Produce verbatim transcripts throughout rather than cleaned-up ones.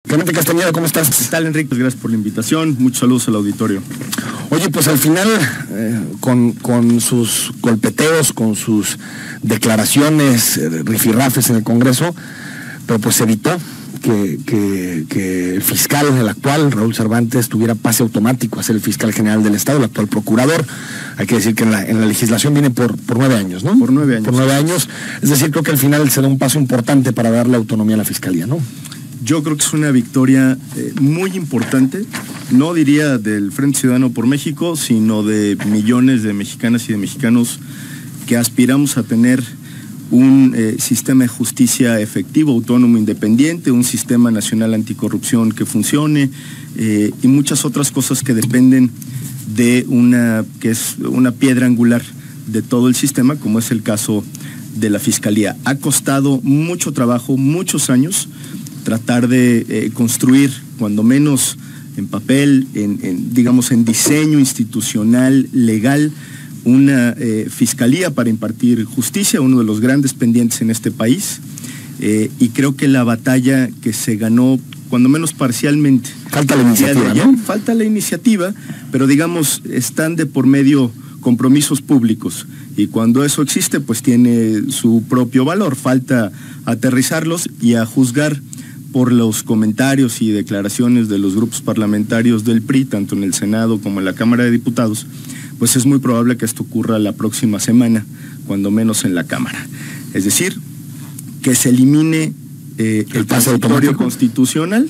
Clemente Castañeda, ¿cómo estás? ¿Qué tal, Enrique? Gracias por la invitación. Muchos saludos al auditorio. Oye, pues al final, eh, con, con sus golpeteos, con sus declaraciones, eh, rifirrafes en el Congreso, pero pues se evitó que, que, que el fiscal, el actual, Raúl Cervantes, tuviera pase automático a ser el fiscal general del Estado, el actual procurador. Hay que decir que en la, en la legislación viene por, por nueve años, ¿no? Por nueve años. Por nueve años. Es decir, creo que al final se da un paso importante para darle autonomía a la Fiscalía, ¿no? Yo creo que es una victoria eh, muy importante, no diría del Frente Ciudadano por México, sino de millones de mexicanas y de mexicanos que aspiramos a tener un eh, sistema de justicia efectivo, autónomo, independiente, un sistema nacional anticorrupción que funcione eh, y muchas otras cosas que dependen de una, que es una piedra angular de todo el sistema, como es el caso de la Fiscalía. Ha costado mucho trabajo, muchos años, tratar de eh, construir, cuando menos en papel, en, en, digamos, en diseño institucional, legal, una eh, fiscalía para impartir justicia, uno de los grandes pendientes en este país, eh, y creo que la batalla que se ganó, cuando menos parcialmente. Falta la iniciativa, ayer, ¿no? Falta la iniciativa, pero digamos, están de por medio compromisos públicos, y cuando eso existe, pues tiene su propio valor. Falta aterrizarlos y a juzgar por los comentarios y declaraciones de los grupos parlamentarios del P R I, tanto en el Senado como en la Cámara de Diputados, pues es muy probable que esto ocurra la próxima semana, cuando menos en la Cámara. Es decir, que se elimine eh, el, el pase automático constitucional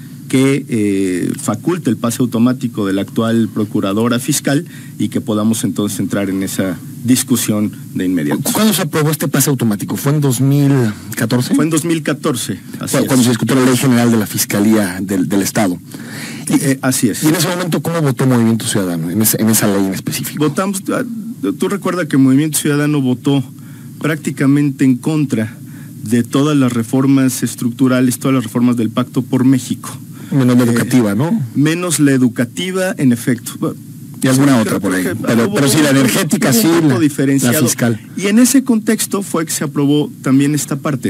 que eh, faculte el pase automático de la actual procuradora fiscal y que podamos entonces entrar en esa discusión de inmediato. ¿Cuándo se aprobó este pase automático? ¿Fue en dos mil catorce? Fue en dos mil catorce. Así cuando, cuando se discutió la Ley General de la Fiscalía del, del Estado. Y, eh, así es. Y en ese momento, ¿cómo votó Movimiento Ciudadano, en, ese, en esa ley en específico? Votamos, tú recuerdas que Movimiento Ciudadano votó prácticamente en contra de todas las reformas estructurales, todas las reformas del Pacto por México. Menos la educativa, ¿no? Eh, menos la educativa, en efecto. Y alguna otra por ahí. Pero, pero sí, la energética, sí, la, la fiscal. Y en ese contexto fue que se aprobó también esta parte.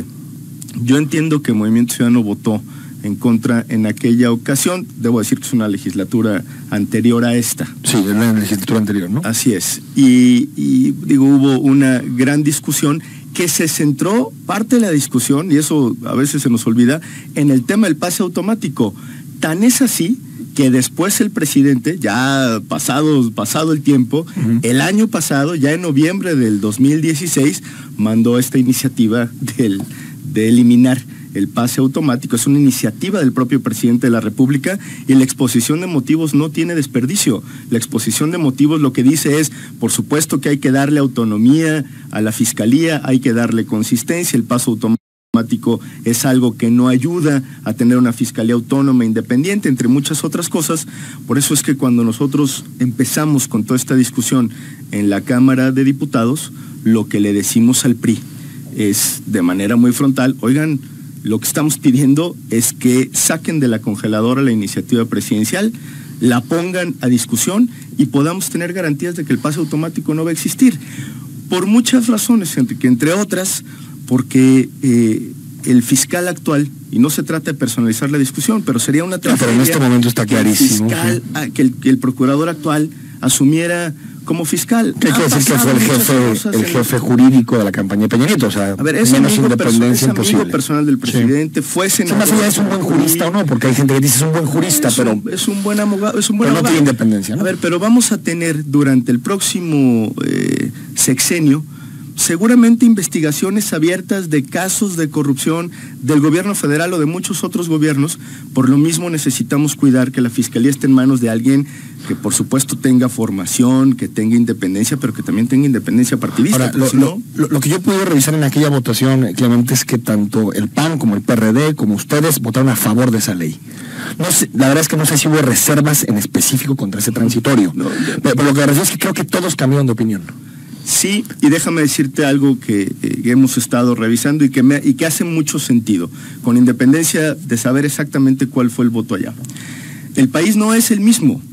Yo entiendo que Movimiento Ciudadano votó en contra en aquella ocasión. Debo decir que es una legislatura anterior a esta. Sí, es la legislatura anterior, ¿no? Así es. Y, y digo, hubo una gran discusión que se centró, parte de la discusión, y eso a veces se nos olvida, en el tema del pase automático. Tan es así que después el presidente, ya pasado, pasado el tiempo, uh-huh. el año pasado, ya en noviembre del dos mil dieciséis, mandó esta iniciativa del, de eliminar el pase automático. Es una iniciativa del propio presidente de la República y la exposición de motivos no tiene desperdicio. La exposición de motivos lo que dice es, por supuesto que hay que darle autonomía a la Fiscalía, hay que darle consistencia. El pase automático es algo que no ayuda a tener una Fiscalía autónoma e independiente, entre muchas otras cosas. Por eso es que cuando nosotros empezamos con toda esta discusión en la Cámara de Diputados, lo que le decimos al P R I es de manera muy frontal: oigan, lo que estamos pidiendo es que saquen de la congeladora la iniciativa presidencial, la pongan a discusión y podamos tener garantías de que el pase automático no va a existir. Por muchas razones, Enrique, entre otras, porque eh, el fiscal actual, y no se trata de personalizar la discusión, pero sería una tragedia. Pero en este momento está clarísimo. Que el, fiscal, sí. que, el, que el procurador actual asumiera como fiscal. ¿Qué quiere decir que fue el jefe, el jefe jurídico de la campaña de Peña Nieto? O sea, a ver, es menos amigo independencia perso- es amigo personal del presidente, sí. fue senador. Más allá es un buen jurista o no, porque hay gente que dice es un buen jurista, es pero un, es un buen abogado, es un buen pero abogado. no tiene independencia, ¿no? A ver, pero vamos a tener durante el próximo eh, sexenio seguramente investigaciones abiertas de casos de corrupción del gobierno federal o de muchos otros gobiernos. Por lo mismo necesitamos cuidar que la Fiscalía esté en manos de alguien que por supuesto tenga formación, que tenga independencia, pero que también tenga independencia partidista. Ahora, lo, si no... lo, lo que yo pude revisar en aquella votación, Clemente, es que tanto el P A N como el P R D, como ustedes, votaron a favor de esa ley. No sé, la verdad es que no sé si hubo reservas en específico contra ese transitorio, no, pero, pero lo que refiero es que creo que todos cambiaron de opinión. Sí, y déjame decirte algo que eh, hemos estado revisando y que, me, y que hace mucho sentido, con independencia de saber exactamente cuál fue el voto allá. El país no es el mismo.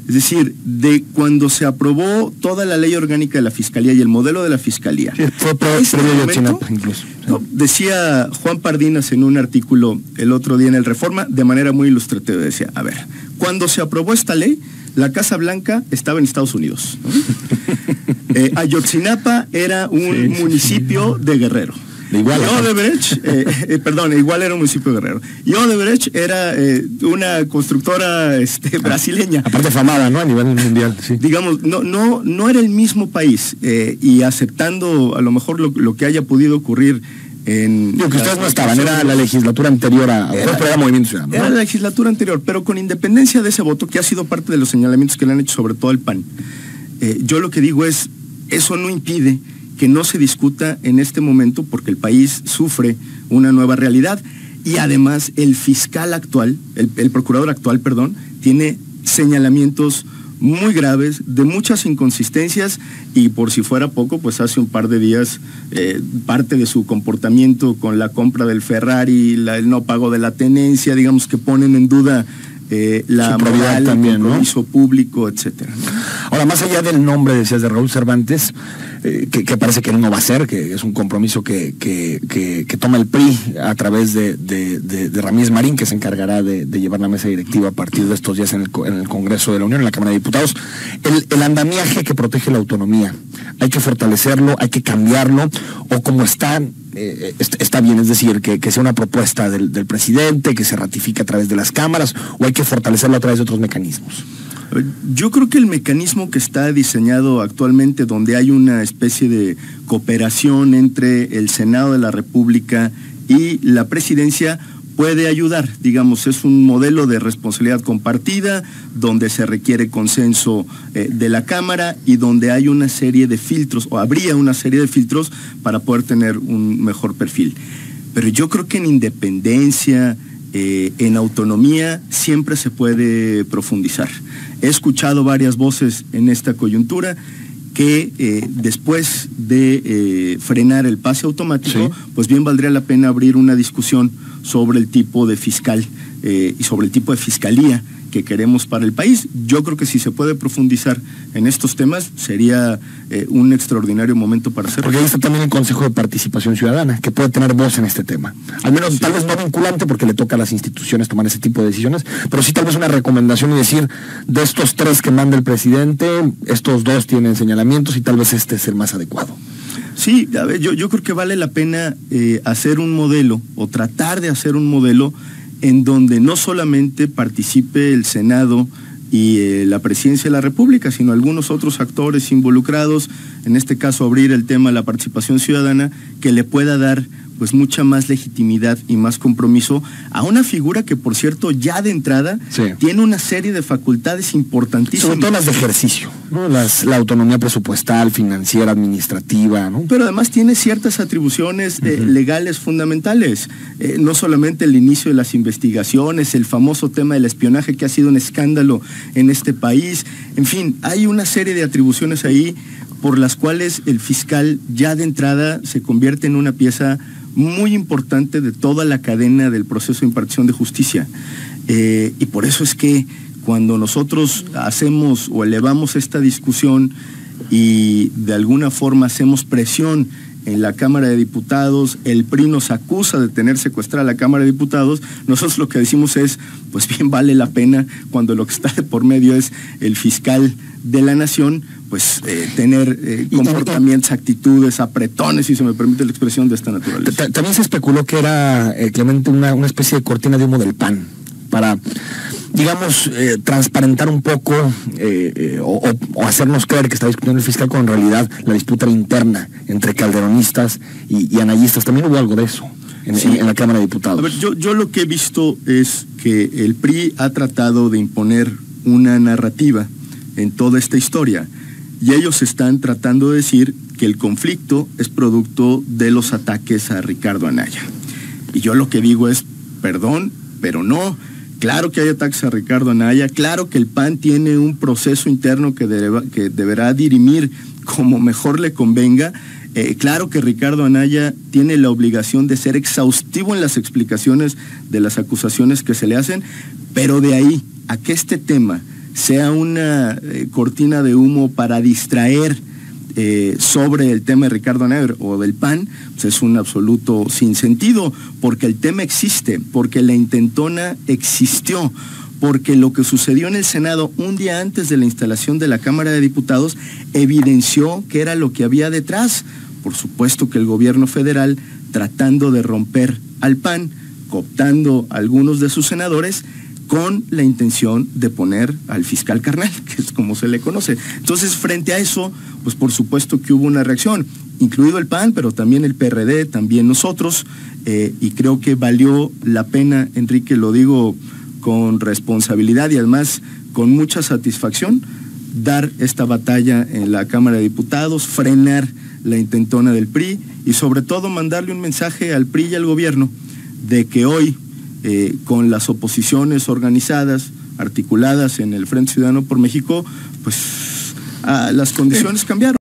Es decir, de cuando se aprobó toda la ley orgánica de la Fiscalía y el modelo de la Fiscalía. Sí, fue previo este Ayotzinapa incluso. Sí. No, decía Juan Pardinas en un artículo el otro día en el Reforma, de manera muy ilustrativa, decía, a ver, cuando se aprobó esta ley, la Casa Blanca estaba en Estados Unidos, ¿no? eh, Ayotzinapa era un sí, municipio sí, sí. de Guerrero. Igual, y Odebrecht, eh, eh, perdón, igual era un municipio de Guerrero. Y Odebrecht era eh, una constructora este, brasileña. Aparte famada, ¿no? A nivel mundial, sí. Digamos, no, no, no era el mismo país. Eh, y aceptando a lo mejor lo, lo que haya podido ocurrir en... Digo que ustedes no estaban, era la legislatura anterior a... Era, era Movimiento Ciudadano, ¿no? Era la legislatura anterior, pero con independencia de ese voto, que ha sido parte de los señalamientos que le han hecho sobre todo al P A N. Eh, yo lo que digo es, eso no impide que no se discuta en este momento porque el país sufre una nueva realidad y además el fiscal actual, el, el procurador actual, perdón, tiene señalamientos muy graves, de muchas inconsistencias y por si fuera poco, pues hace un par de días eh, parte de su comportamiento con la compra del Ferrari, la, el no pago de la tenencia, digamos que ponen en duda Eh, la moral, también, el compromiso, ¿no? público, etcétera. Ahora, más allá del nombre, decías, de Raúl Cervantes, eh, que, que parece que él no va a ser, que es un compromiso que, que, que, que toma el P R I a través de, de, de, de Ramírez Marín, que se encargará de, de llevar la mesa directiva a partir de estos días en el, en el Congreso de la Unión, en la Cámara de Diputados. El, el andamiaje que protege la autonomía, hay que fortalecerlo, hay que cambiarlo, o como están, eh, está, está bien, es decir, que, que sea una propuesta del, del presidente, que se ratifique a través de las cámaras, o hay que fortalecerlo a través de otros mecanismos. Yo creo que el mecanismo que está diseñado actualmente, donde hay una especie de cooperación entre el Senado de la República y la Presidencia, puede ayudar. Digamos, es un modelo de responsabilidad compartida, donde se requiere consenso eh, de la Cámara y donde hay una serie de filtros, o habría una serie de filtros para poder tener un mejor perfil. Pero yo creo que en independencia, eh, en autonomía, siempre se puede profundizar. He escuchado varias voces en esta coyuntura que eh, después de eh, frenar el pase automático, sí. pues bien valdría la pena abrir una discusión sobre el tipo de fiscal eh, y sobre el tipo de fiscalía que queremos para el país. Yo creo que si se puede profundizar en estos temas, sería eh, un extraordinario momento para hacerlo. Porque ahí está también el Consejo de Participación Ciudadana, que puede tener voz en este tema. Al menos, sí. tal vez no vinculante, porque le toca a las instituciones tomar ese tipo de decisiones, pero sí tal vez una recomendación y decir, de estos tres que manda el presidente, estos dos tienen señalamientos y tal vez este es el más adecuado. Sí, a ver, yo, yo creo que vale la pena eh, hacer un modelo, o tratar de hacer un modelo en donde no solamente participe el Senado y eh, la Presidencia de la República, sino algunos otros actores involucrados, en este caso abrir el tema de la participación ciudadana, que le pueda dar pues mucha más legitimidad y más compromiso a una figura que, por cierto, ya de entrada sí. tiene una serie de facultades importantísimas. Sobre todo las de ejercicio, ¿no? Las, la autonomía presupuestal, financiera, administrativa, ¿no? Pero además tiene ciertas atribuciones eh, uh-huh. legales fundamentales. Eh, no solamente el inicio de las investigaciones, el famoso tema del espionaje que ha sido un escándalo en este país. En fin, hay una serie de atribuciones ahí por las cuales el fiscal ya de entrada se convierte en una pieza muy importante de toda la cadena del proceso de impartición de justicia. Eh, y por eso es que cuando nosotros hacemos o elevamos esta discusión y de alguna forma hacemos presión en la Cámara de Diputados, el P R I nos acusa de tener secuestrada la Cámara de Diputados, nosotros lo que decimos es, pues bien vale la pena, cuando lo que está de por medio es el fiscal de la nación, pues eh, tener eh, comportamientos, actitudes, apretones, si se me permite la expresión, de esta naturaleza. También se especuló que era, eh, Clemente, una, una especie de cortina de humo del P A N, para, digamos, eh, transparentar un poco eh, eh, o, o hacernos creer que está discutiendo el fiscal, con en realidad la disputa interna entre calderonistas y, y anayistas. También hubo algo de eso en, sí. en, en la Cámara de Diputados. A ver, yo, yo lo que he visto es que el P R I ha tratado de imponer una narrativa en toda esta historia, y ellos están tratando de decir que el conflicto es producto de los ataques a Ricardo Anaya. Y yo lo que digo es, perdón, pero no. Claro que hay ataques a Ricardo Anaya, claro que el P A N tiene un proceso interno que, deba, que deberá dirimir como mejor le convenga. Eh, claro que Ricardo Anaya tiene la obligación de ser exhaustivo en las explicaciones de las acusaciones que se le hacen, pero de ahí a que este tema sea una eh, cortina de humo para distraer eh, sobre el tema de Ricardo Anaya o del P A N, pues es un absoluto sinsentido, porque el tema existe, porque la intentona existió, porque lo que sucedió en el Senado un día antes de la instalación de la Cámara de Diputados evidenció que era lo que había detrás. Por supuesto que el gobierno federal, tratando de romper al P A N, cooptando a algunos de sus senadores, con la intención de poner al fiscal carnal, que es como se le conoce. Entonces, frente a eso, pues por supuesto que hubo una reacción, incluido el P A N, pero también el P R D, también nosotros, eh, y creo que valió la pena, Enrique, lo digo con responsabilidad y además con mucha satisfacción, dar esta batalla en la Cámara de Diputados, frenar la intentona del P R I y sobre todo mandarle un mensaje al P R I y al gobierno de que hoy, eh, con las oposiciones organizadas, articuladas en el Frente Ciudadano por México, pues ah, las condiciones cambiaron.